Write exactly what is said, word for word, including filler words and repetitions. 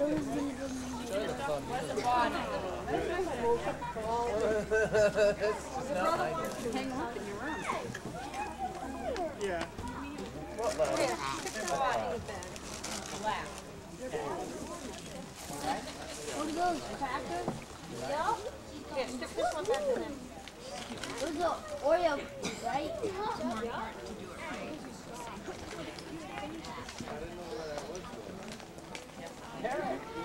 What's the bottom? Hang up in your room. Yeah. What left? Left. What are those, crackers? Yeah. Here, stick this one back in there. Those are Oreo, right? Carrot.